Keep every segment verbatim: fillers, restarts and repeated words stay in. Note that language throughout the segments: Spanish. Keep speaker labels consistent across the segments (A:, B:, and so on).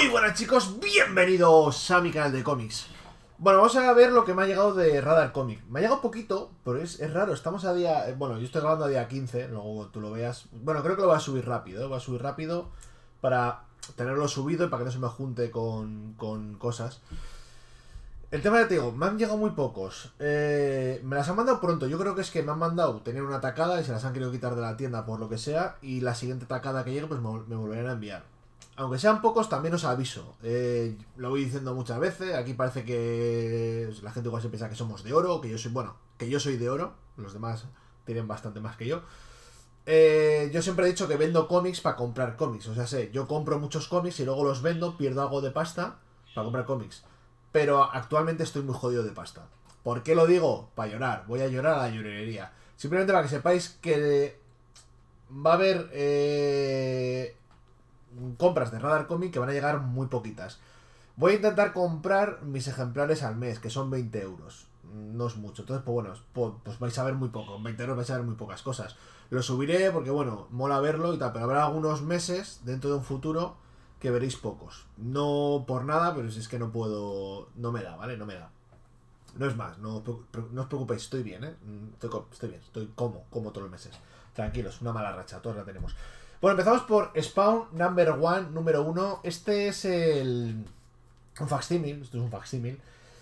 A: Muy buenas chicos, bienvenidos a mi canal de cómics. Bueno, vamos a ver lo que me ha llegado de Radar Comic. Me ha llegado poquito, pero es, es raro, estamos a día... Bueno, yo estoy grabando a día quince, luego tú lo veas. Bueno, creo que lo voy a subir rápido, ¿eh? Voy a subir rápido para tenerlo subido y para que no se me junte con, con cosas. El tema de Teo, me han llegado muy pocos. Eh, me las han mandado pronto. Yo creo que es que me han mandado tener una tacada y se las han querido quitar de la tienda por lo que sea. Y la siguiente tacada que llegue, pues me, me volverán a enviar. Aunque sean pocos, también os aviso. Eh, lo voy diciendo muchas veces. Aquí parece que la gente igual se piensa que somos de oro. Que yo soy, bueno, que yo soy de oro. Los demás tienen bastante más que yo. Eh, yo siempre he dicho que vendo cómics para comprar cómics. O sea, sé, yo compro muchos cómics y luego los vendo, pierdo algo de pasta para comprar cómics. Pero actualmente estoy muy jodido de pasta. ¿Por qué lo digo? Para llorar. Voy a llorar a la llorería. Simplemente para que sepáis que va a haber eh, compras de Radar Comic que van a llegar muy poquitas. Voy a intentar comprar mis ejemplares al mes, que son veinte euros. No es mucho. Entonces, pues bueno, pues vais a ver muy poco. veinte euros vais a ver muy pocas cosas. Lo subiré porque, bueno, mola verlo y tal. Pero habrá algunos meses dentro de un futuro que veréis pocos. No por nada, pero si es que no puedo... No me da, ¿vale? No me da. No es más, no, no os preocupéis, estoy bien, ¿eh? Estoy, estoy bien, estoy como, como todos los meses. Tranquilos, una mala racha, todos la tenemos. Bueno, empezamos por Spawn Number One, número uno. Este es el... un facsímil, esto es un facsímil.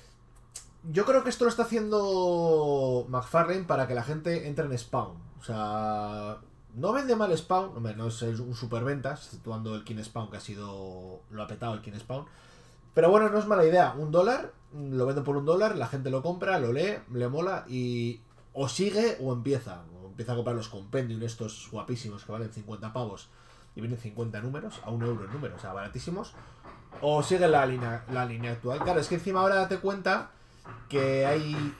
A: Yo creo que esto lo está haciendo McFarlane para que la gente entre en Spawn. O sea... No vende mal Spawn, hombre, no es un superventas, situando el King Spawn, que ha sido... lo ha petado el King Spawn. Pero bueno, no es mala idea. Un dólar, lo vendo por un dólar, la gente lo compra, lo lee, le mola y... o sigue o empieza. O empieza a comprar los compendium estos guapísimos que valen cincuenta pavos y vienen cincuenta números, a un euro el número, o sea, baratísimos. O sigue la línea, la línea actual. Claro, es que encima ahora date cuenta que hay...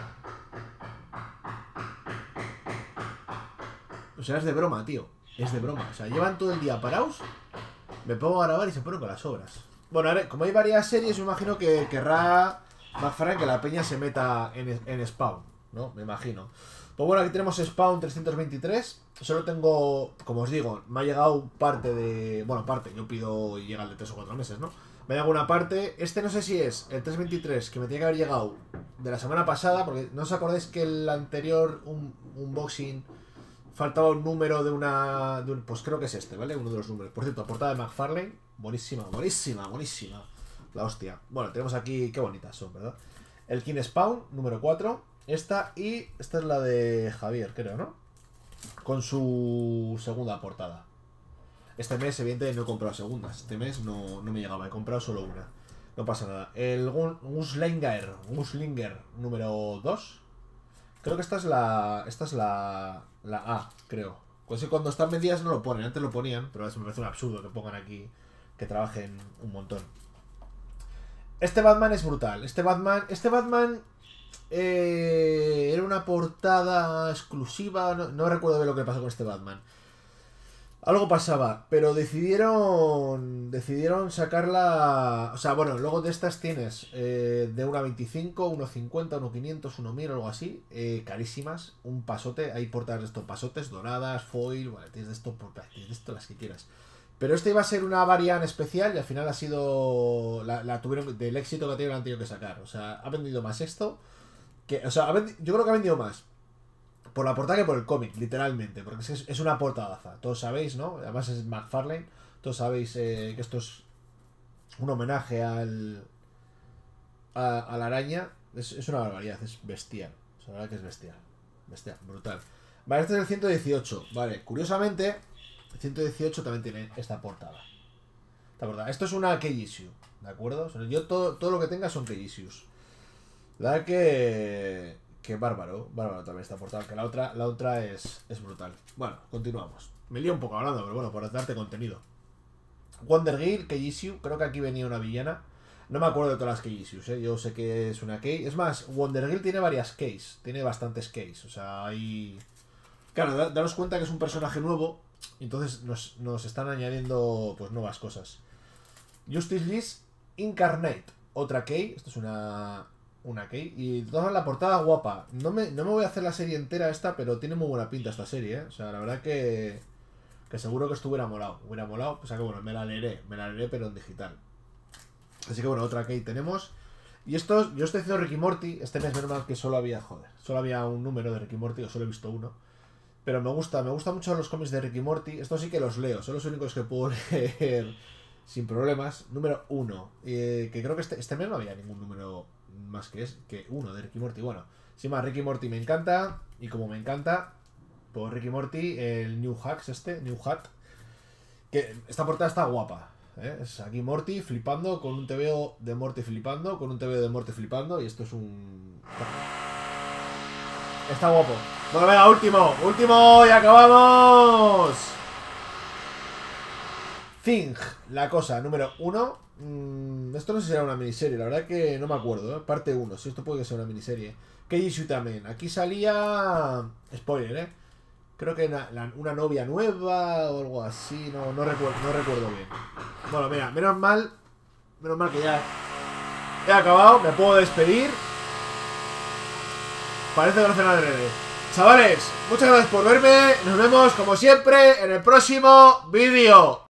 A: O sea, es de broma, tío. Es de broma. O sea, llevan todo el día parados. Me pongo a grabar y se ponen con las obras. Bueno, ahora, como hay varias series, me imagino que querrá McFarlane que la peña se meta en, en Spawn, ¿no? Me imagino. Pues bueno, aquí tenemos Spawn trescientos veintitrés. Solo tengo, como os digo, me ha llegado parte de... Bueno, parte, yo pido y llega el de tres o cuatro meses, ¿no? Me ha llegado una parte. Este no sé si es el trescientos veintitrés, que me tiene que haber llegado de la semana pasada, porque no os acordáis que el anterior un, unboxing... faltaba un número de una... De un, pues creo que es este, ¿vale? Uno de los números. Por cierto, portada de McFarlane. Buenísima, buenísima, buenísima. La hostia. Bueno, tenemos aquí... Qué bonitas son, ¿verdad? El King Spawn, número cuatro. Esta y... Esta es la de Javier, creo, ¿no? Con su segunda portada. Este mes, evidentemente, no he comprado segundas. Este mes no, no me llegaba. He comprado solo una. No pasa nada. El Gunslinger. Gunslinger, número dos. Creo que esta es la... Esta es la... La A, creo. Pues que cuando están vendidas no lo ponen. Antes lo ponían, pero ahora me parece un absurdo que pongan aquí que trabajen un montón. Este Batman es brutal. Este Batman... Este Batman... Eh, era una portada exclusiva. No, no recuerdo bien lo que pasó con este Batman. Algo pasaba, pero decidieron decidieron sacarla... O sea, bueno, luego de estas tienes eh, de uno a veinticinco, uno a cincuenta, uno a quinientos, uno a mil, algo así, eh, carísimas, un pasote, hay portadas de estos pasotes, doradas, foil, bueno, tienes de esto, tienes de esto las que quieras. Pero esta iba a ser una variant especial y al final ha sido... La, la tuvieron, del éxito que ha tenido la han tenido que sacar, o sea, ha vendido más esto, que, o sea, ha vendi, yo creo que ha vendido más por la portada que por el cómic, literalmente. Porque es, es una portadaza. Todos sabéis, ¿no? Además es McFarlane. Todos sabéis eh, que esto es un homenaje al... A, a la araña. Es, es una barbaridad, es bestial. O sea, la verdad que es bestial. Bestial, brutal. Vale, este es el ciento dieciocho. Vale, curiosamente, el ciento dieciocho también tiene esta portada. Esta portada. Esto es una key issue, ¿de acuerdo? O sea, yo todo, todo lo que tenga son key issues. La verdad que... Que bárbaro, bárbaro también esta portada, que la otra, la otra es, es brutal. Bueno, continuamos. Me lío un poco hablando, pero bueno, por darte contenido. Wonder Girl, Key Issue, creo que aquí venía una villana. No me acuerdo de todas las Key Issues, ¿eh? Yo sé que es una Key. Es más, Wonder Girl tiene varias Keys, tiene bastantes Keys, o sea, hay... Claro, da, daros cuenta que es un personaje nuevo, entonces nos, nos están añadiendo pues nuevas cosas. Justice League Incarnate, otra Key, esto es una... Una key. Y toda la portada guapa. No me, no me voy a hacer la serie entera esta, pero tiene muy buena pinta esta serie, ¿eh? O sea, la verdad que... Que seguro que esto hubiera molado. Hubiera molado. O sea que bueno, me la leeré. Me la leeré, pero en digital. Así que bueno, otra que ahí tenemos. Y esto, yo estoy haciendo Ricky Morty. Este mes menos mal que solo había, joder, solo había un número de Ricky Morty, o solo he visto uno. Pero me gusta, me gustan mucho los cómics de Ricky Morty. Estos sí que los leo, son los únicos que puedo leer sin problemas. Número uno. Eh, que creo que este, este mes no había ningún número más que es que uno de Ricky Morty. Bueno, sin más, Ricky Morty me encanta. Y como me encanta, pues Ricky Morty, el New Hacks este, New Hat. Que esta portada está guapa. ¿eh? Es aquí Morty flipando con un T V O de Morty flipando, con un T V O de Morty flipando. Y esto es un... Está guapo. Bueno, venga, último, último y acabamos. Thing, la cosa, número uno. Mm, esto no sé si era una miniserie, la verdad que no me acuerdo, ¿eh? Parte uno, si esto puede que sea una miniserie. Keiji Shutamen, aquí salía... Spoiler, ¿eh? Creo que una, la, una novia nueva o algo así, no, no, recuerdo, no recuerdo bien. Bueno, mira, menos mal, menos mal que ya he acabado, me puedo despedir. Parece que no hace nada de nada. Chavales, muchas gracias por verme. Nos vemos como siempre en el próximo vídeo.